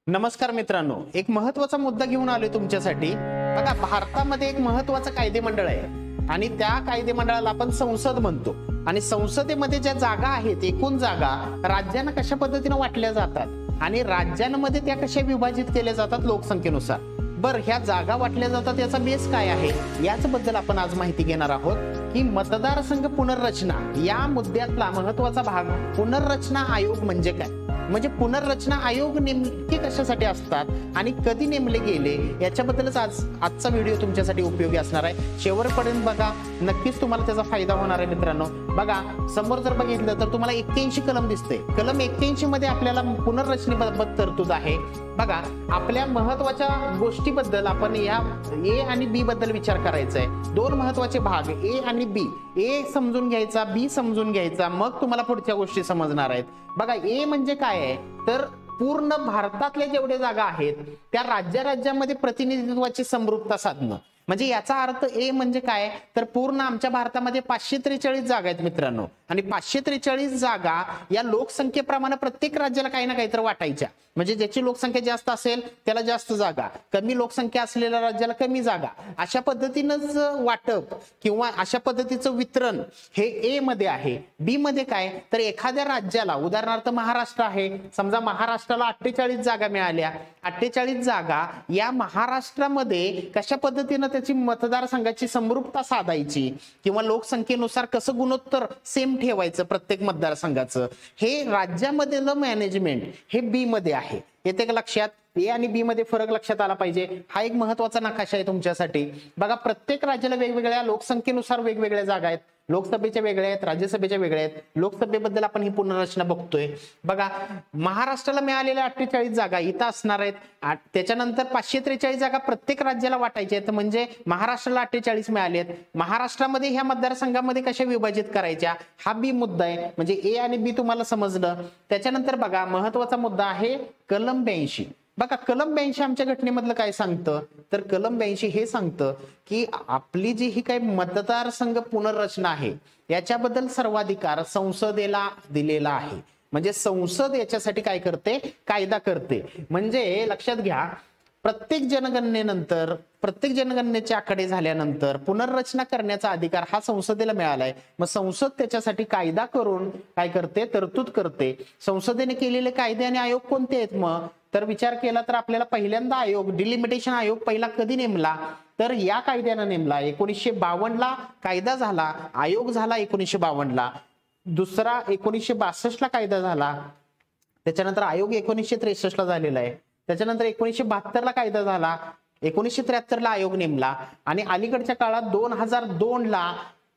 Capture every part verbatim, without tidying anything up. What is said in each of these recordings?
नमस्कार मित्रांनो, एक महत्त्वाचा मुद्दा घेऊन आलोय तुमच्यासाठी। बघा, भारतामध्ये एक महत्त्वाचं कायदे मंडळ आहे आणि त्या कायदे मंडळाला आपण संसद म्हणतो। आणि संसदेमध्ये ज्या जागा आहेत, एकूण जागा राज्यांना कशा पद्धतीने वाटल्या जातात आणि राज्यांमध्ये त्या कशा विभाजित केल्या जातात लोकसंख्येनुसार। बर, ह्या जागा वाटल्या जातात याचा बेस काय आहे याच बद्दल आपण आज माहिती घेणार आहोत की मतदारसंघ पुनर्रचना या मुद्द्यातला महत्त्वाचा भाग पुनर्रचना आयोग म्हणजे काय, म्हणजे पुनर्रचना आयोग नेमके कशासाठी असतात आणि कधी नेमले गेले याच्याबद्दलच आज आजचा व्हिडिओ तुमच्यासाठी उपयोगी असणार आहे। शेवटपर्यंत बघा, नक्कीच तुम्हाला त्याचा फायदा होणार आहे। मित्रांनो बघा, समोर जर बघितलं तर तुम्हाला एक्क्याऐंशी कलम दिसते। कलम एक्क्याऐंशी मध्ये आपल्याला पुनर्रचनेबाबत तरतूद आहे। बघा, आपल्या महत्त्वाच्या गोष्टीबद्दल आपण या ए आणि बी बद्दल विचार करायचा आहे। दोन महत्त्वाचे भाग ए आणि बी, ए समजून घ्यायचा, बी समजून घ्यायचा, मग तुम्हाला पुढच्या गोष्टी समजणार आहेत। बघा, ए म्हणजे काय आहे तर पूर्ण भारतातल्या जेवढे जागा आहेत त्या राज्य राज्यामध्ये प्रतिनिधित्वाची समरूपता साधणं, म्हणजे याचा अर्थ ए म्हणजे काय तर पूर्ण आमच्या भारतामध्ये पाचशे त्रेचाळीस जागा आहेत मित्रांनो, आणि पाचशे त्रेचाळीस जागा या लोकसंख्येप्रमाणे प्रत्येक राज्याला काही ना काहीतरी वाटायच्या। म्हणजे ज्याची लोकसंख्या जास्त असेल त्याला जास्त जागा, कमी लोकसंख्या असलेल्या राज्याला कमी जागा, अशा पद्धतीनंच वाटप किंवा अशा पद्धतीचं वितरण हे ए मध्ये आहे। बी मध्ये काय तर एखाद्या राज्याला, उदाहरणार्थ महाराष्ट्र आहे, समजा महाराष्ट्राला अठ्ठेचाळीस जागा मिळाल्या, अठ्ठेचाळीस जागा या महाराष्ट्रामध्ये कशा पद्धतीनं त्याची मतदारसंघाची समरूपता साधायची किंवा लोकसंख्येनुसार कसं गुणोत्तर सेम ठेवायचं प्रत्येक मतदारसंघाचं, हे राज्यामधलं मॅनेजमेंट हे बी मध्ये आहे। येते का लक्षात? ए आणि बी मध्ये फरक लक्षात आला पाहिजे। हा एक महत्त्वाचा नकाशा आहे तुमच्यासाठी। बघा, प्रत्येक राज्याला वेगवेगळ्या लोकसंख्येनुसार वेगवेगळ्या जागा आहेत। लोकसभेच्या वेगळ्या आहेत, राज्यसभेच्या वेगळ्या आहेत। लोकसभेबद्दल आपण ही पुनर्रचना बघतोय। बघा, महाराष्ट्राला मिळालेल्या अठ्ठेचाळीस जागा इथं असणार आहेत, त्याच्यानंतर पाचशे त्रेचाळीस जागा प्रत्येक राज्याला वाटायच्या आहेत, म्हणजे महाराष्ट्राला अठ्ठेचाळीस मिळाले आहेत। महाराष्ट्रामध्ये ह्या मतदारसंघामध्ये कशा विभाजित करायच्या हा बी मुद्दा आहे, म्हणजे ए आणि बी तुम्हाला समजलं। त्याच्यानंतर बघा, महत्त्वाचा मुद्दा आहे कलम ब्याऐंशी। बघा, कलम ब्याऐंशी आमच्या घटनेमधलं काय सांगतं तर कलम ब्याऐंशी हे सांगतं की आपली जी ही काही मतदारसंघ पुनर्रचना आहे याच्याबद्दल सर्वाधिकार संसदेला दिलेला आहे। म्हणजे संसद याच्यासाठी काय करते, कायदा करते। म्हणजे लक्षात घ्या, प्रत्येक जनगणनेनंतर, प्रत्येक जनगणनेचे आकडे झाल्यानंतर पुनर्रचना करण्याचा अधिकार हा संसदेला मिळालाय। मग संसद त्याच्यासाठी कायदा करून काय करते, तरतूद करते। संसदेने केलेले कायदे आणि आयोग कोणते आहेत मग तर विचार केला तर आपल्याला पहिल्यांदा आयोग, डिलिमिटेशन आयोग पहिला कधी नेमला तर या कायद्यानं नेमला। एकोणीसशे बावन्न ला कायदा झाला, आयोग झाला एकोणीसशे बावन्न ला। दुसरा एकोणीसशे बासष्ट ला कायदा झाला, त्याच्यानंतर आयोग एकोणीसशे त्रेसष्ट ला झालेला आहे। त्याच्यानंतर एकोणीसशे बहात्तर ला कायदा झाला, एकोणीसशे त्र्याहत्तर ला आयोग नेमला, आणि अलीकडच्या काळात दोन हजार दोन ला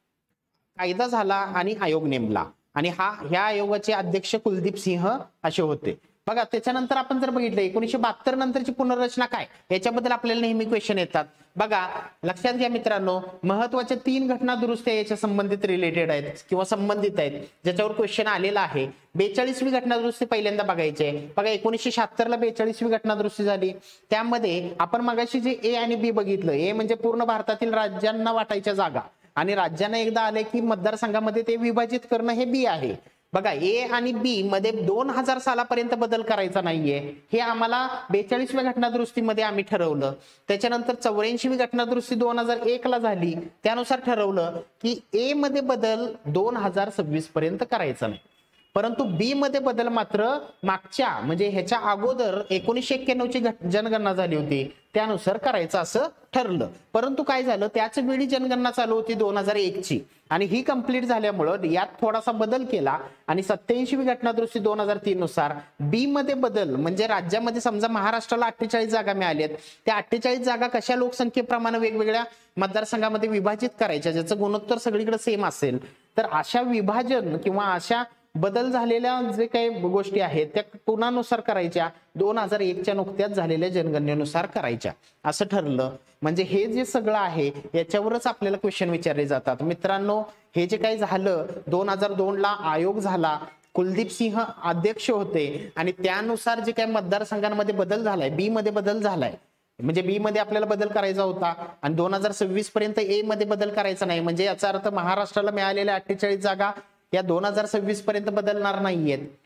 कायदा झाला आणि आयोग नेमला, आणि हा ह्या आयोगाचे अध्यक्ष कुलदीप सिंह असे होते। बघा, त्याच्यानंतर आपण जर बघितलं एकोणीसशे बहात्तर नंतरची पुनर्रचना काय याच्याबद्दल आपल्याला नेहमी क्वेश्चन येतात। बघा, लक्षात घ्या मित्रांनो, महत्त्वाच्या तीन घटना दुरुस्त्या याच्या संबंधित रिलेटेड आहेत किंवा संबंधित आहेत, ज्याच्यावर क्वेश्चन आलेला आहे। बेचाळीसवी घटना दुरुस्ती पहिल्यांदा बघायची आहे। बघा, एकोणीसशे शहात्तर ला बेचाळीसवी घटना दुरुस्ती झाली। त्यामध्ये आपण मगाशी जे ए आणि बी बघितलं, ए म्हणजे पूर्ण भारतातील राज्यांना वाटायच्या जागा, आणि राज्यांना एकदा आले की मतदारसंघामध्ये ते विभाजित करणं हे बी आहे। बघा, ए आणि बी मध्ये दोन हजार सालापर्यंत बदल करायचा नाहीये, हे आम्हाला बेचाळीसव्या घटना दुरुस्तीमध्ये आम्ही ठरवलं। त्याच्यानंतर चौऱ्याऐंशीवी घटना दुरुस्ती दोन हजार एक ला झाली, त्यानुसार ठरवलं की ए मध्ये बदल दोन हजार सव्वीस पर्यंत करायचा नाही, परंतु बी मध्ये बदल मात्र मागच्या म्हणजे ह्याच्या अगोदर एकोणीसशे एक्क्याण्णव ची जनगणना झाली होती त्यानुसार करायचं असं ठरलं। परंतु काय झालं, त्याच वेळी जनगणना चालू होती दोन हजार एक ची, आणि ही कंप्लीट झाल्यामुळं यात थोडासा बदल केला, आणि सत्याऐंशीवी घटना दुरुस्ती दोन हजार तीन नुसार बी मध्ये बदल म्हणजे राज्यामध्ये समजा महाराष्ट्राला अठ्ठेचाळीस जागा मिळाल्यात, त्या अठ्ठेचाळीस जागा कशा लोकसंख्येप्रमाणे वेगवेगळ्या मतदारसंघामध्ये विभाजित करायच्या, ज्याचं गुणोत्तर सगळीकडे सेम असेल, तर अशा विभाजन किंवा अशा बदल झालेल्या जे काही गोष्टी आहेत त्या पुन्हानुसार करायच्या, दोन हजार एक च्या नुकत्याच झालेल्या जनगणनेनुसार करायच्या असं ठरलं। म्हणजे हे जे सगळं आहे याच्यावरच आपल्याला क्वेश्चन विचारले जातात। मित्रांनो, हे जे काही झालं दोन हजार दोन ला आयोग झाला, कुलदीप सिंह अध्यक्ष होते, आणि त्यानुसार जे काही मतदारसंघांमध्ये बदल झालाय, बी मध्ये बदल झालाय, म्हणजे बी मध्ये आपल्याला बदल करायचा होता, आणि दोन हजार सव्वीस पर्यंत ए मध्ये बदल करायचा नाही, म्हणजे याचा अर्थ महाराष्ट्राला मिळालेल्या अठ्ठेचाळीस जागा या दोन हजार सव्वीस पर्यंत बदलणार नाहीयेत।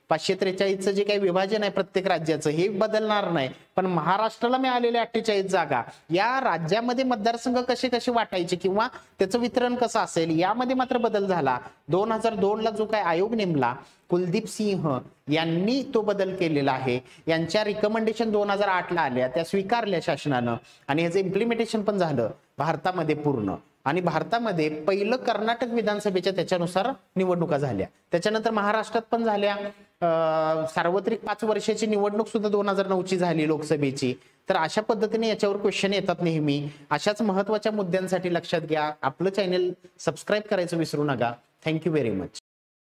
पाचशे त्रेचाळीसचं जे काही विभाजन आहे प्रत्येक राज्याचं हे बदलणार नाही, पण महाराष्ट्राला मिळालेल्या अठ्ठेचाळीस जागा या राज्यामध्ये मतदारसंघ कसे कसे वाटायचे किंवा त्याचं वितरण कसं असेल यामध्ये मात्र बदल झाला. दोन हजार दोन ला जो काही आयोग नेमला कुलदीप सिंह यांनी तो बदल केलेला आहे. यांच्या रिकमेंडेशन दोन हजार आठ ला आल्या, त्या स्वीकारल्या शासनानं आणि याचं इम्प्लिमेंटेशन पण झालं भारतामध्ये पूर्ण. आणि भारतामध्ये पहिलं कर्नाटक विधानसभेच्या त्याच्यानुसार निवडणुका झाल्या, त्याच्यानंतर महाराष्ट्रात पण झाल्या. सार्वत्रिक पाच वर्षाची निवडणूक सुद्धा दोन हजार नऊ ची झाली लोकसभेची. तर अशा पद्धतीने याच्यावर क्वेश्चन येतात नेहमी. अशाच महत्वाच्या मुद्द्यांसाठी लक्षात घ्या, आपलं चॅनल सबस्क्राईब करायचं विसरू नका. Thank you very much.